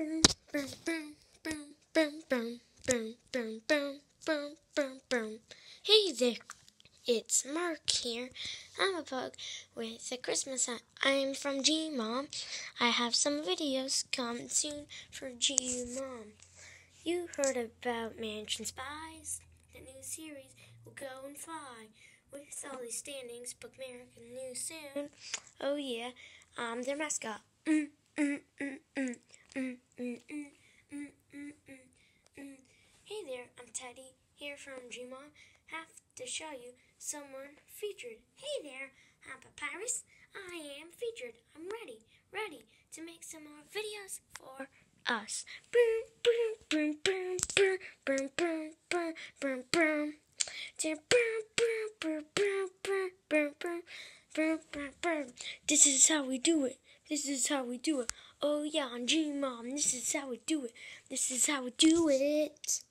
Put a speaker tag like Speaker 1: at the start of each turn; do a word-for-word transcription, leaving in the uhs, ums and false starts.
Speaker 1: boom, boom, boom, boom, boom, boom, boom, boom, boom, boom, boom, boom. Hey there, it's Mark here. I'm a bug with a Christmas hat. I'm from G-Mom. I have some videos coming soon for G-Mom. You heard about Mansion Spies? The new series will go and fly. With all these standings, book American news soon. Oh yeah, I'm their mascot. Mm, mm, mm, mm, mm, mm, mm, mm, mm, mm, mm. Hey there, I'm Teddy, here from G-Mom. Have to show you someone featured. Hey there, I'm Papyrus. I am featured. I'm ready, ready to make some more videos for us. Boom, boom, boom, boom, boom, boom, boom, boom, boom, boom. This is how we do it. This is how we do it. Oh yeah, on G-Mom, this is how we do it. This is how we do it.